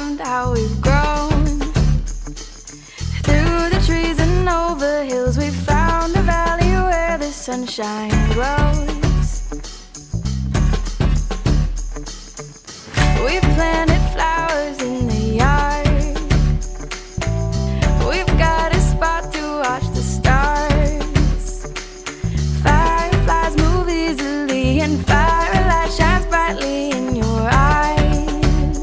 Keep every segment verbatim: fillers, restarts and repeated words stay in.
found how we've grown. Through the trees and over hills, we found a valley where the sunshine glows. We've planted flowers in the yard. We've got a spot to watch the stars. Fireflies move easily and firelight shines brightly in your eyes.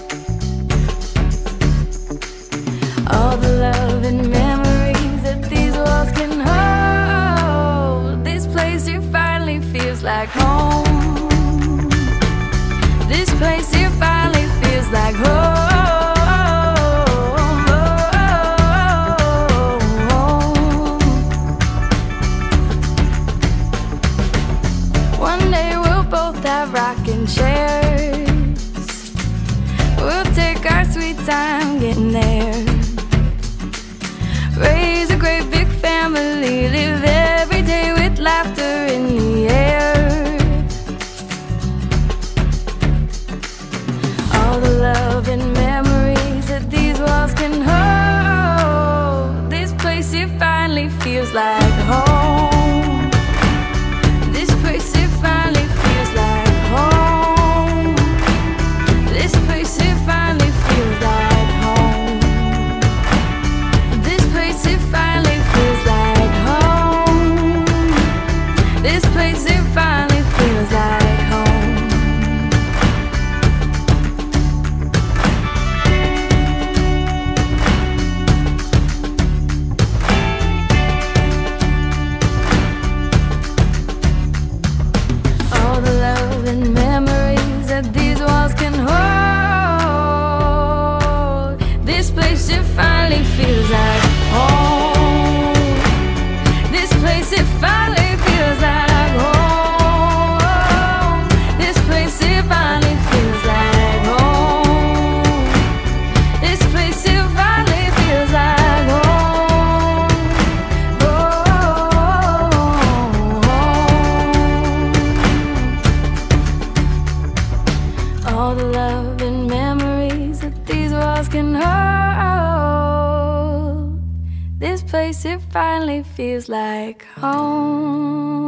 All the love and memories that these walls can hold. This place here finally feels like home. This place here finally feels like home. One day we'll both have rocking chairs. We'll take our sweet time getting there. Raise a great big family, live every day with laughter in the air. All the love and memories that these walls can hold. This place here finally feels like home. This place here finally feels like home. This place here finally feels like home. This place here finally feels like home. This place here finally feels like home. All the love and memories that these walls can hold. This place it finally feels like home. This place it finally feels like home. This place it finally feels like home. This place it finally feels like home. Oh. All the love and memories that these walls can hold. This place, it finally feels like home.